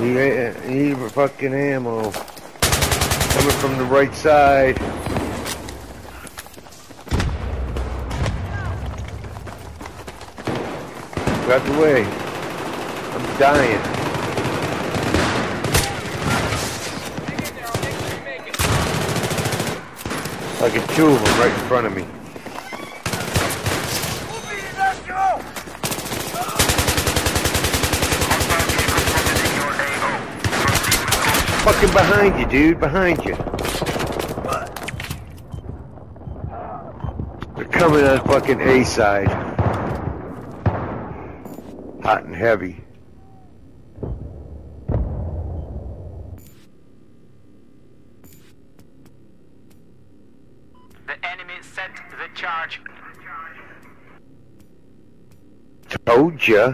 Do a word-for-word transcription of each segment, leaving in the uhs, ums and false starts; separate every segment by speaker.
Speaker 1: Need, need fucking ammo. Coming from the right side. Out the way. I'm dying. I get two of them right in front of me. Fucking behind you, dude. Behind you. They're coming on fucking A side. Hot and heavy.
Speaker 2: The enemy set the charge.
Speaker 1: Told ya.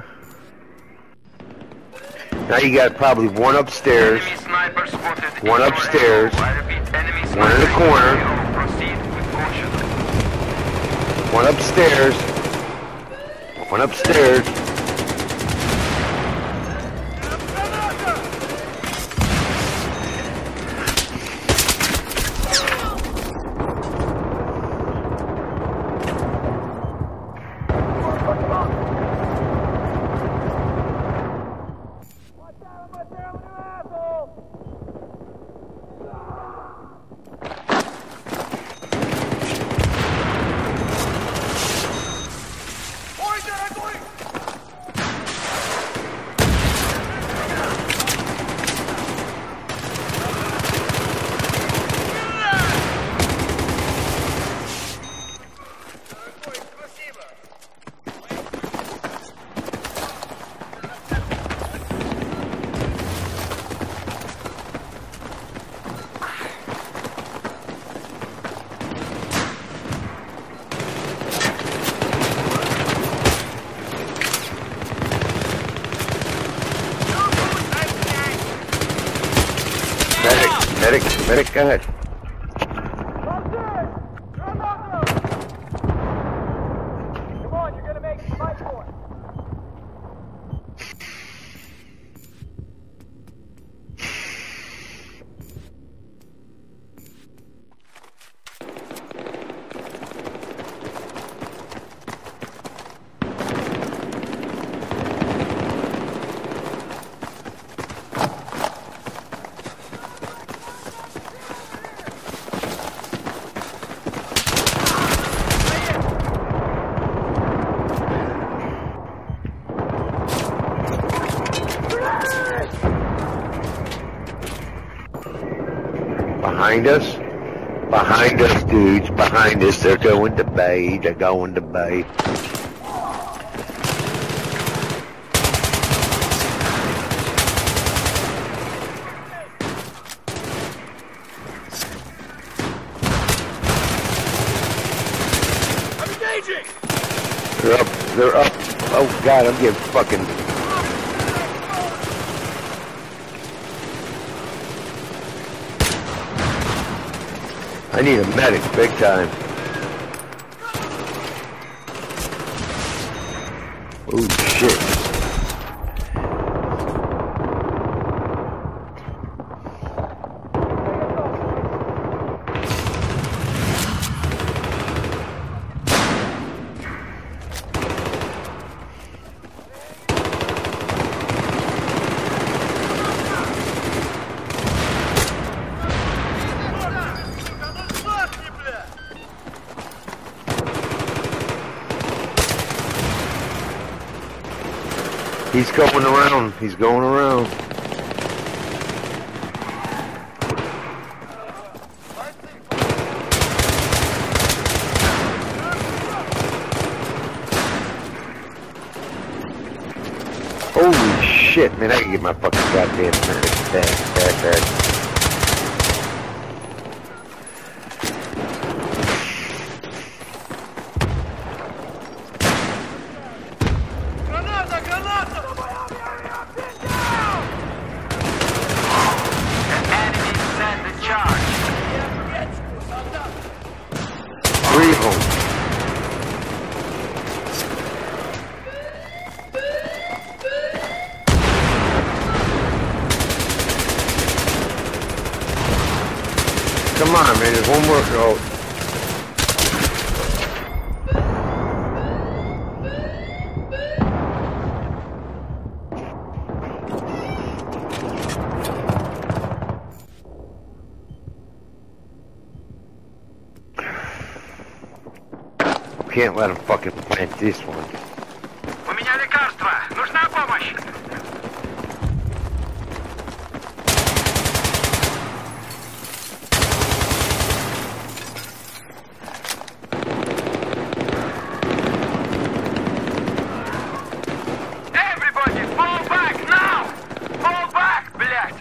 Speaker 1: Now you got probably one upstairs, one upstairs, one in the corner, one upstairs, one upstairs. Medic, medic, go ahead.
Speaker 3: Come on, you're gonna make it. Fight for it.
Speaker 1: Behind us? Behind us, dudes. Behind us. They're going to bay. They're going to bay.
Speaker 3: I'm engaging!
Speaker 1: They're up. They're up. Oh, God, I'm getting fucking... I need a medic, big time. Oh shit. He's going around. He's going around. Holy shit, man. I can get my fucking goddamn medic back, back, back. Three of them. man. There's one more. Oh. Can't let him fucking plant this one.
Speaker 2: У меня лекарство. Нужна помощь. Everybody, fall back now! Fall back, блядь!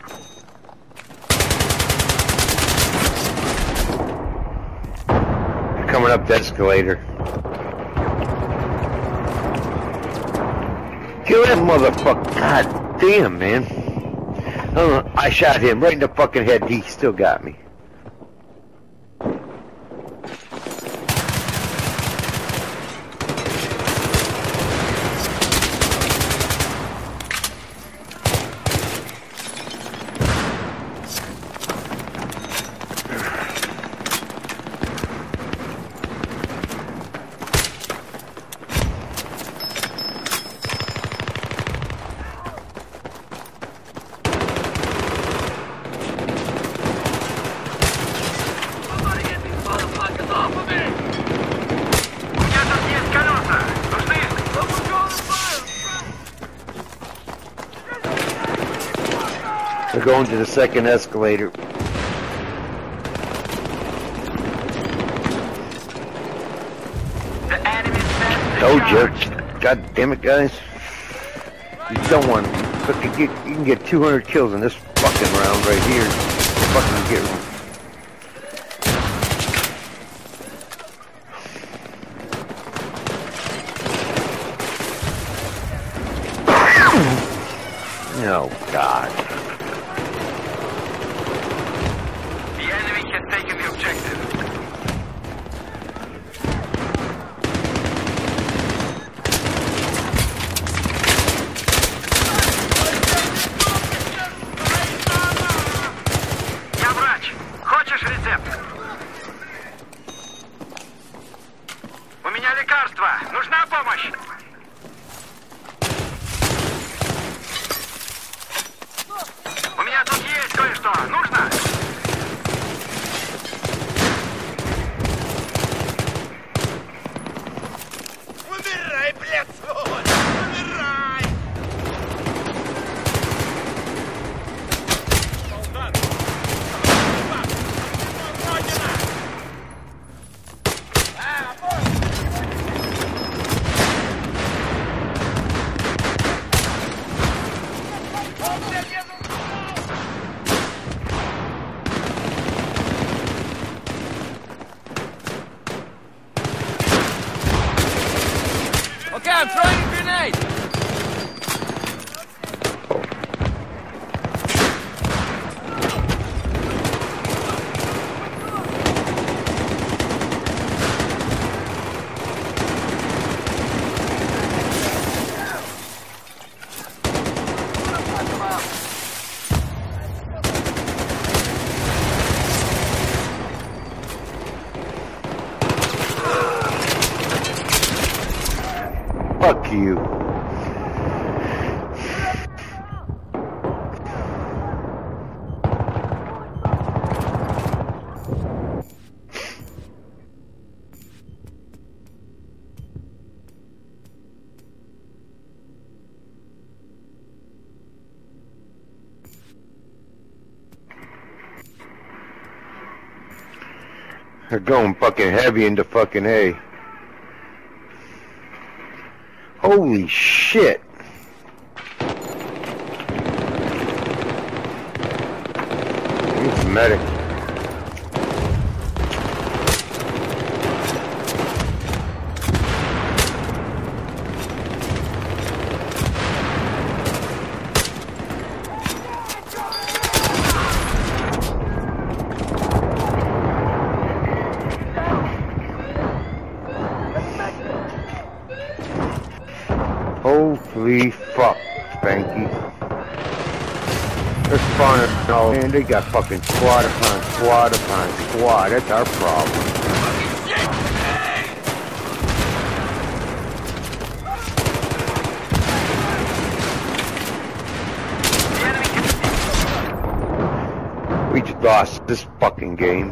Speaker 1: Coming up the escalator. Kill that motherfucker. God damn, man. I don't know. I shot him right in the fucking head. He still got me. We're going to the second escalator.
Speaker 2: The enemy sent the
Speaker 1: Oh,
Speaker 2: charge.
Speaker 1: jerk. God damn it, guys. You don't want to get, you can get two hundred kills in this fucking round right here. Fucking get Oh, God.
Speaker 2: The enemy has taken the objective. Я врач. Хочешь рецепт? У меня лекарство. Нужна помощь? У меня тут есть кое-что. Нужно? Умирай, блядь, сволочь! Умирай! Солдат! Родина! А, okay, I'm throwing a grenade!
Speaker 1: Fuck you. They're going fucking heavy into fucking A. Holy shit. It's medic. Holy fuck, Spanky. They're spawning all in. They got fucking squad upon squad upon squad. That's our problem. We just lost this fucking game.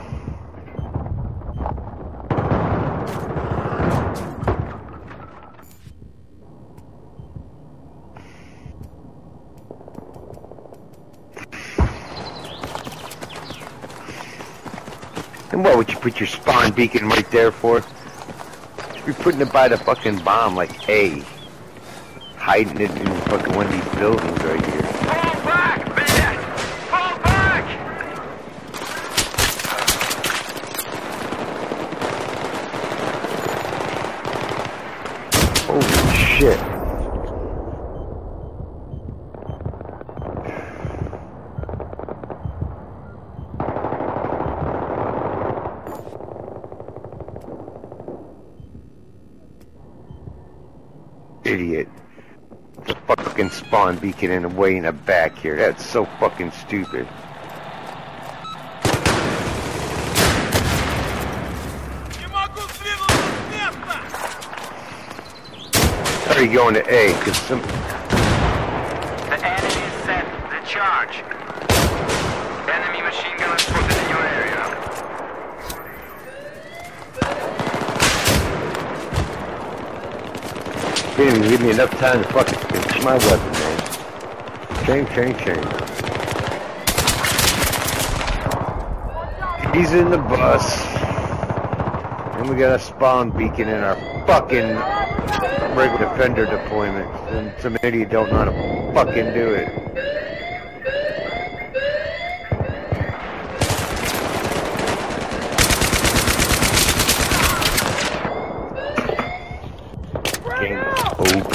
Speaker 1: And what would you put your spawn beacon right there for? You're putting it by the fucking bomb like A. Hiding it in fucking one of these buildings right here.
Speaker 2: Fall back, man! Fall back!
Speaker 1: Holy shit. Idiot. The fucking spawn beacon in the way in the back here. That's so fucking stupid. How are you going to A? Cause some...
Speaker 2: The enemy is set. The charge. Enemy machine gun is spotted in your area.
Speaker 1: Didn't even give me enough time to fucking finish my weapon, man. Chain, chain, chain. He's in the bus. And we got a spawn beacon in our fucking regular defender deployment. And some idiot don't know how to fucking do it. Game over.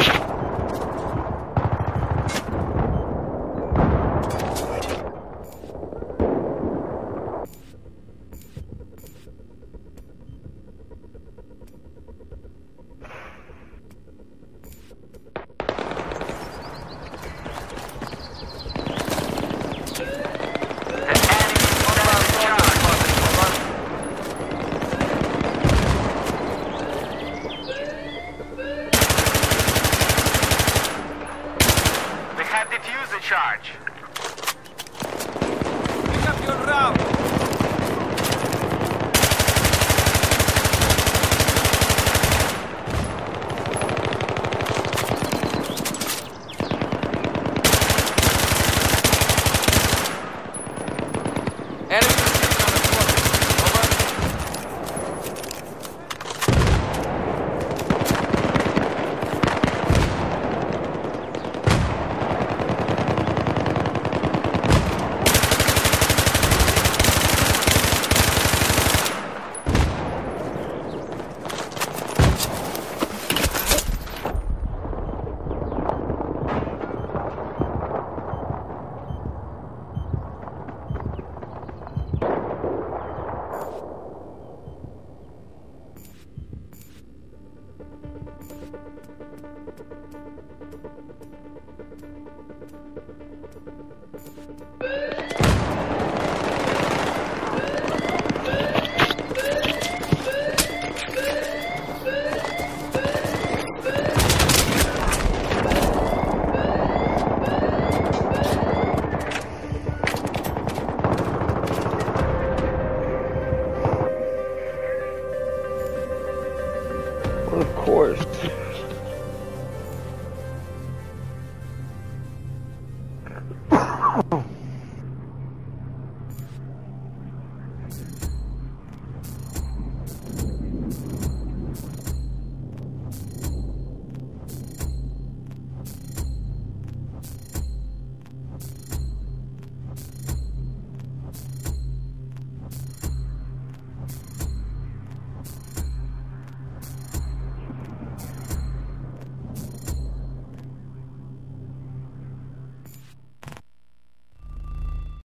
Speaker 2: Defuse the charge.
Speaker 3: Pick up your round. Enemy machine gun spotted. Over.
Speaker 1: Well, of course.